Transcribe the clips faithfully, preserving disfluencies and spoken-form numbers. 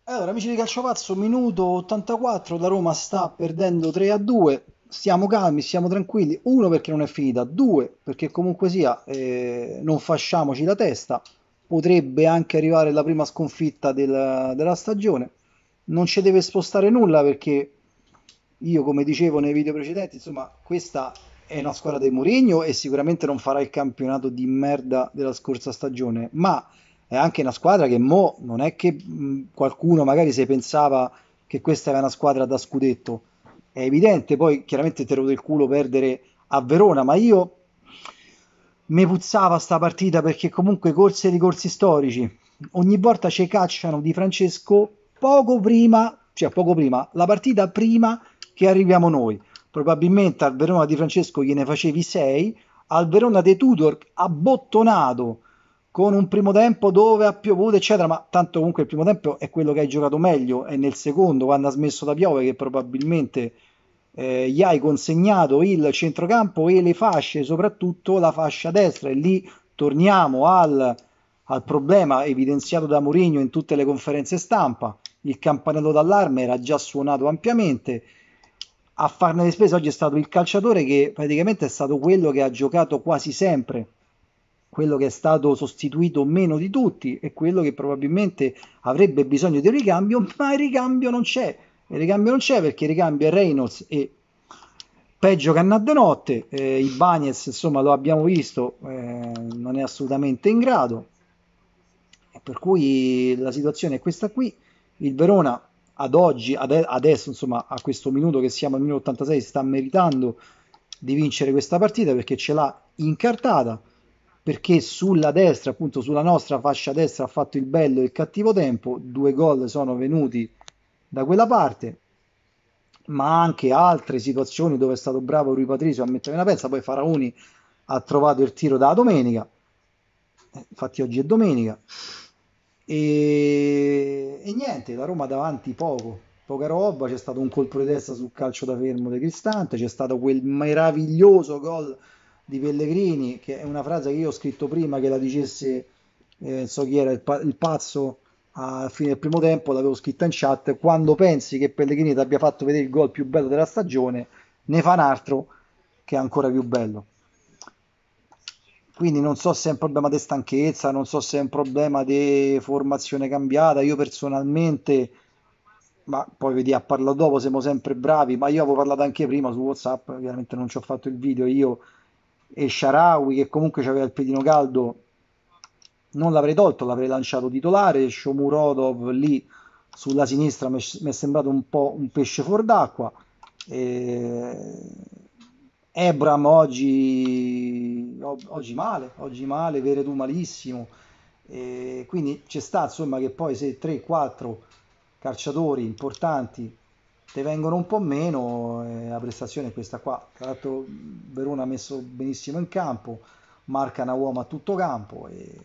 Allora, amici di Calciopazzo, minuto ottantaquattro, la Roma sta perdendo tre a due, stiamo calmi, stiamo tranquilli, uno perché non è finita, due perché comunque sia, eh, non fasciamoci la testa, potrebbe anche arrivare la prima sconfitta del- della stagione, non ci deve spostare nulla perché io, come dicevo nei video precedenti, insomma, questa è una squadra di Mourinho e sicuramente non farà il campionato di merda della scorsa stagione, ma è anche una squadra che mo non è che mh, qualcuno magari se pensava che questa era una squadra da scudetto. È evidente, poi chiaramente ti rode il culo perdere a Verona, ma io mi puzzava sta partita perché comunque corse e ricorsi storici. Ogni volta ci cacciano Di Francesco poco prima, cioè poco prima, la partita prima che arriviamo noi. Probabilmente al Verona di Francesco gliene facevi sei, al Verona dei Tudor abbottonato con un primo tempo dove ha piovuto, eccetera, ma tanto comunque il primo tempo è quello che hai giocato meglio, è nel secondo, quando ha smesso da piovere, che probabilmente eh, gli hai consegnato il centrocampo e le fasce, soprattutto la fascia destra, e lì torniamo al, al problema evidenziato da Mourinho in tutte le conferenze stampa. Il campanello d'allarme era già suonato ampiamente. A farne le spese oggi è stato il calciatore che praticamente è stato quello che ha giocato quasi sempre, quello che è stato sostituito meno di tutti e quello che probabilmente avrebbe bisogno di un ricambio, ma il ricambio non c'è. Il ricambio non c'è perché il ricambio è Reynolds e peggio che a de notte. Eh, Ibanez, insomma, lo abbiamo visto, eh, non è assolutamente in grado. E per cui la situazione è questa qui. Il Verona ad oggi, ade- adesso, insomma, a questo minuto che siamo al minuto ottantasei, sta meritando di vincere questa partita perché ce l'ha incartata, perché sulla destra, appunto sulla nostra fascia destra, ha fatto il bello e il cattivo tempo, due gol sono venuti da quella parte, ma anche altre situazioni dove è stato bravo Rui Patricio a mettere una pezza, poi Faraoni ha trovato il tiro da domenica, eh, infatti oggi è domenica, e, e niente, la Roma davanti poco, poca roba, c'è stato un colpo di testa sul calcio da fermo di Cristante, c'è stato quel meraviglioso gol di Pellegrini, che è una frase che io ho scritto prima che la dicesse, eh, non so chi era, il, pa- il pazzo a fine del primo tempo, l'avevo scritta in chat, quando pensi che Pellegrini ti abbia fatto vedere il gol più bello della stagione, ne fa un altro che è ancora più bello. Quindi non so se è un problema di stanchezza, non so se è un problema di formazione cambiata. Io personalmente, ma poi vedi, a parlare dopo, siamo sempre bravi, ma io avevo parlato anche prima su WhatsApp, ovviamente non ci ho fatto il video, io e Sharawi, che comunque aveva il pedino caldo, non l'avrei tolto, l'avrei lanciato titolare. Shomurodov lì sulla sinistra mi è sembrato un po' un pesce fuor d'acqua. E... Ebram oggi, oggi male, oggi male, Veretù malissimo. E quindi c'è sta insomma che poi se tre quattro calciatori importanti te vengono un po' meno, eh, la prestazione è questa qua. Tra l'altro Verona ha messo benissimo in campo, marca una uomo a tutto campo e,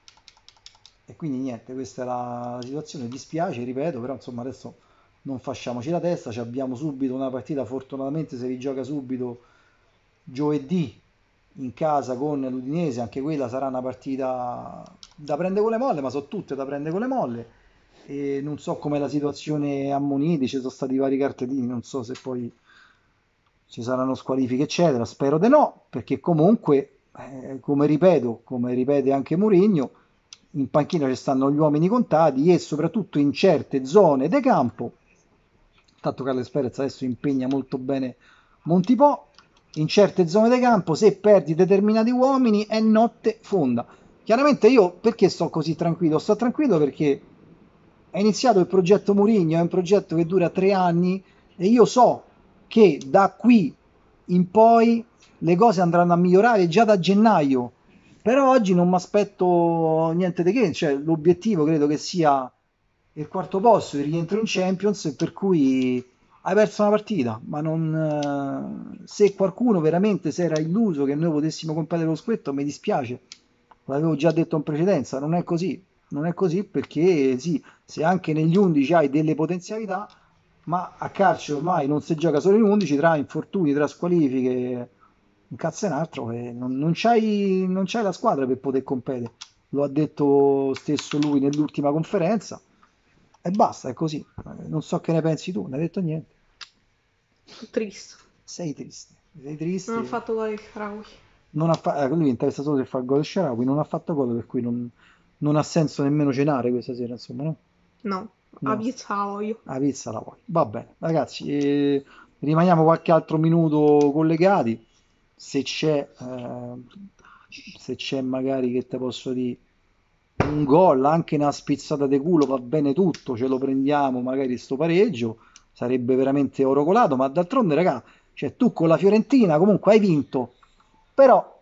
e quindi niente, questa è la, la situazione. Dispiace, ripeto, però insomma adesso non fasciamoci la testa, ci abbiamo subito una partita, fortunatamente si rigioca subito giovedì in casa con l'Udinese, anche quella sarà una partita da prendere con le molle, ma sono tutte da prendere con le molle. E non so com'è la situazione a Moniti, ci sono stati vari cartellini, non so se poi ci saranno squalifiche, eccetera. Spero di no, perché comunque, eh, come ripeto, come ripete anche Mourinho, in panchina ci stanno gli uomini contati e soprattutto in certe zone de campo. Tanto Carles Perez adesso impegna molto bene Montipò. In certe zone del campo, se perdi determinati uomini, è notte fonda. Chiaramente io perché sto così tranquillo? Sto tranquillo perché è iniziato il progetto Mourinho, è un progetto che dura tre anni e io so che da qui in poi le cose andranno a migliorare già da gennaio. Però oggi non mi aspetto niente di che, cioè l'obiettivo credo che sia il quarto posto, il rientro in Champions, per cui hai perso una partita, ma non, eh, se qualcuno veramente si era illuso che noi potessimo competere lo scudetto, mi dispiace, l'avevo già detto in precedenza, non è così, non è così perché sì, se anche negli undici hai delle potenzialità, ma a calcio ormai non si gioca solo in undici, tra infortuni, tra squalifiche, un cazzo e un altro, e non, non c'hai, non c'hai la squadra per poter competere. Lo ha detto stesso lui nell'ultima conferenza. E basta, è così. Eh, Non so che ne pensi tu, non hai detto niente. Sono triste. Sei triste, sei Non ho triste. fatto gol il Sharawi. Non ha fa- eh, lui interessa solo se fa il gol Shaarawy, non ha fatto gol, per cui non, non ha senso nemmeno cenare questa sera, insomma, no? No, a No, pizza la voglio. la pizza la vuoi. Va bene, ragazzi, eh, rimaniamo qualche altro minuto collegati. Se c'è, eh, se c'è magari che te posso dire un gol, anche una spizzata di culo, va bene tutto, ce lo prendiamo, magari sto pareggio, sarebbe veramente oro colato, ma d'altronde, raga, cioè tu con la Fiorentina comunque hai vinto, però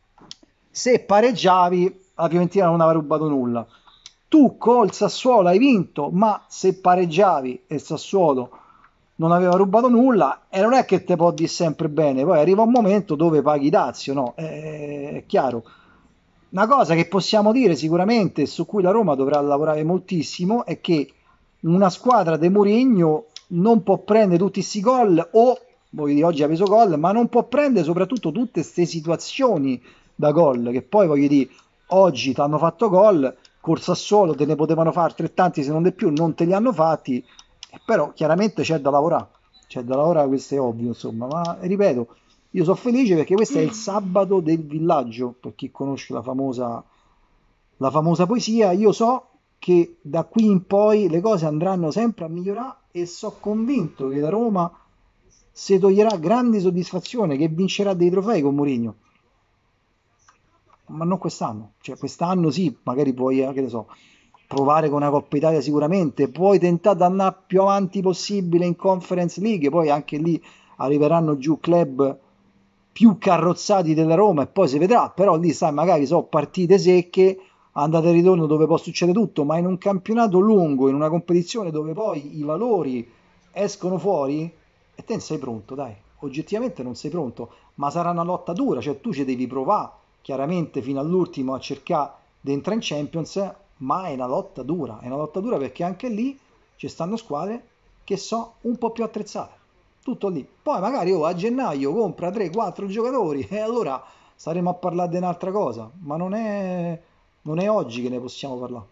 se pareggiavi la Fiorentina non aveva rubato nulla. Tu col Sassuolo hai vinto, ma se pareggiavi e il Sassuolo non aveva rubato nulla, e non è che te può dire sempre bene, poi arriva un momento dove paghi dazio, no? È, è chiaro. Una cosa che possiamo dire sicuramente, su cui la Roma dovrà lavorare moltissimo, è che una squadra di Mourinho non può prendere tutti questi gol, o voglio dire, oggi ha preso gol, ma non può prendere soprattutto tutte queste situazioni da gol, che poi voglio dire, oggi ti hanno fatto gol, col Sassuolo te ne potevano fare altrettanti se non di più, non te li hanno fatti, però chiaramente c'è da lavorare, c'è da lavorare, questo è ovvio, insomma, ma ripeto, io sono felice perché questo è il sabato del villaggio, per chi conosce la famosa, la famosa poesia, io so che da qui in poi le cose andranno sempre a migliorare e sono convinto che la Roma si toglierà grande soddisfazione, che vincerà dei trofei con Mourinho, ma non quest'anno, cioè quest'anno sì, magari puoi, eh, che ne so, provare con una Coppa Italia sicuramente, puoi tentare di andare più avanti possibile in Conference League, poi anche lì arriveranno giù club più carrozzati della Roma e poi si vedrà, però lì sai, magari so partite secche, andate e ritorno dove può succedere tutto, ma in un campionato lungo, in una competizione dove poi i valori escono fuori, e te non sei pronto, dai, oggettivamente non sei pronto, ma sarà una lotta dura, cioè tu ci devi provare chiaramente fino all'ultimo a cercare di entrare in Champions, ma è una lotta dura, è una lotta dura perché anche lì ci stanno squadre che sono un po' più attrezzate, tutto lì. Poi magari oh, a gennaio compra tre quattro giocatori e allora staremo a parlare di un'altra cosa, ma non è, non è oggi che ne possiamo parlare.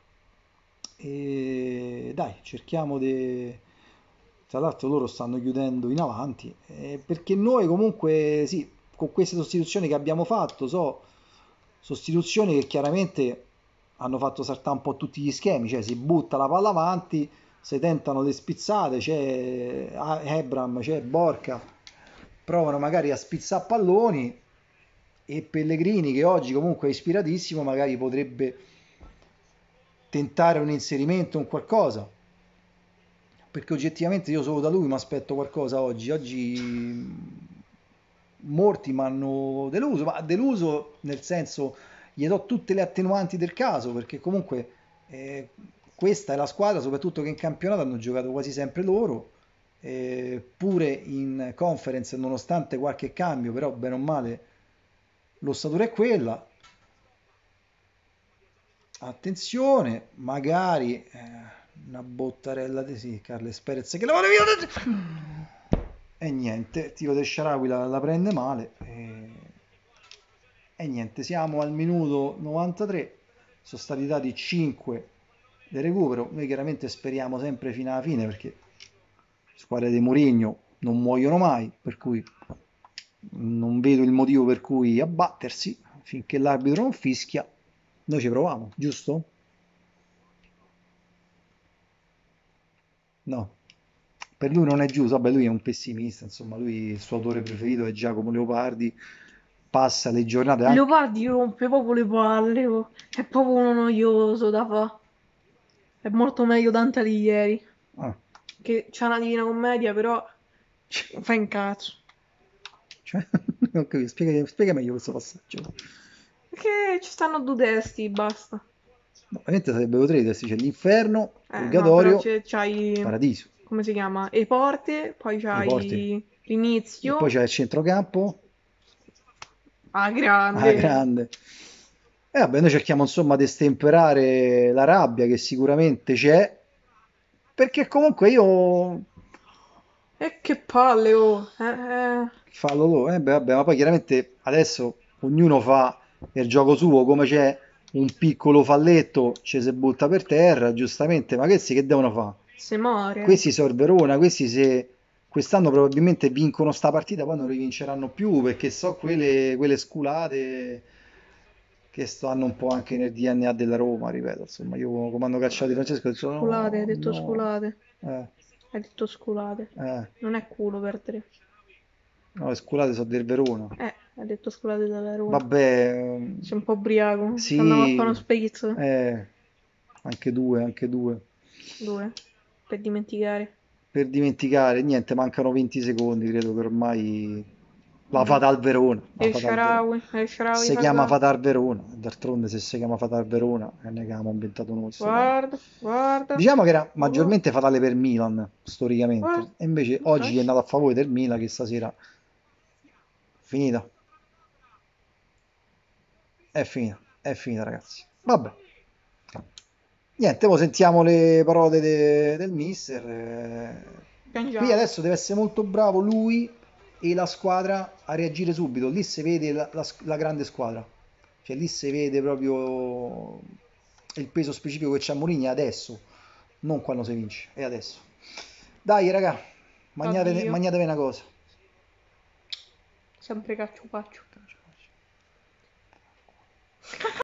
E dai, cerchiamo di... Tra l'altro loro stanno chiudendo in avanti, eh, perché noi comunque sì, con queste sostituzioni che abbiamo fatto, so, sostituzioni che chiaramente hanno fatto saltare un po' tutti gli schemi, cioè si butta la palla avanti, si tentano le spizzate, c'è Ebram, c'è Borca, provano magari a spizzare palloni e Pellegrini che oggi comunque è ispiratissimo, magari potrebbe tentare un inserimento, un qualcosa, perché oggettivamente io solo da lui mi aspetto qualcosa oggi. Oggi mh, molti mi hanno deluso, ma deluso nel senso gli do tutte le attenuanti del caso, perché comunque eh, questa è la squadra, soprattutto che in campionato hanno giocato quasi sempre loro, eh, pure in conference, nonostante qualche cambio, però bene o male l'ossatura è quella. Attenzione, magari eh, una bottarella di sì, Carles Perez che la vuole via. E niente, tiro del Shaarawy la, la prende male. E, e niente, siamo al minuto novantatré. Sono stati dati cinque di recupero. Noi chiaramente speriamo sempre fino alla fine perché le squadre di Mourinho non muoiono mai, per cui non vedo il motivo per cui abbattersi finché l'arbitro non fischia. Noi ci proviamo, giusto? No, per lui non è giusto, vabbè lui è un pessimista, insomma, lui il suo autore preferito è Giacomo Leopardi, passa le giornate anche... Leopardi rompe proprio le palle, oh. È proprio uno noioso da fa. È molto meglio Dante Alighieri, Ah, che c'ha una Divina Commedia, però fa incazzo. cioè, non capisco, spiega, spiega meglio questo passaggio. Perché ci stanno due testi, basta. No, ovviamente sarebbero tre testi, c'è l'inferno, Eh, no, però purgatorio, c'è- c'hai, paradiso, come si chiama? Le porte, poi le porte, c'hai e poi l'inizio, c'è il centrocampo, a ah, grande. grande. E vabbè, noi cerchiamo insomma di stemperare la rabbia che sicuramente c'è, perché comunque io E che palle, oh. Eh, eh. fallo loro, eh beh, vabbè, ma poi chiaramente adesso ognuno fa il gioco suo come c'è, un piccolo falletto ci si butta per terra, giustamente, ma questi che devono fare? Se muore. Questi sono il Verona, questi se quest'anno probabilmente vincono sta partita, poi non rivinceranno più perché so quelle, quelle sculate che stanno un po' anche nel D N A della Roma, ripeto, insomma, io come hanno cacciato Francesco ho detto Sculate, hai no, detto no, sculate. eh, Hai detto sculate. eh, Non è culo per te. no, le sculate sono del Verona. Eh, hai detto sculate dalla Roma. Vabbè, ehm, Sei un po' ubriaco. Ci andiamo a fare uno sì, spritz. eh, anche due, anche due. Due. Per dimenticare. Per dimenticare, niente, mancano venti secondi, credo che ormai la Mm. fata al Verona, la El fata al Verona. Sharawi. El Sharawi Si fa chiama gol. fata al Verona, d'altronde se si chiama fata al Verona, non è che abbiamo inventato noi sto coso. Guarda, guarda. Diciamo che era Oh, maggiormente fatale per Milan, guarda. storicamente, e invece oggi è Ok. andato a favore del Milan che stasera finita, è finita, è finita ragazzi. Vabbè. Niente, ora sentiamo le parole de- del mister. eh. Qui Piangiamo. adesso deve essere molto bravo lui e la squadra a reagire subito. Lì si vede la, la la grande squadra. Cioè lì si vede proprio il peso specifico che c'ha Mourinho è adesso, non quando si vince, è adesso. Dai, raga, mangiate, Addio. mangiatevi una cosa. Sempre caccio paccio.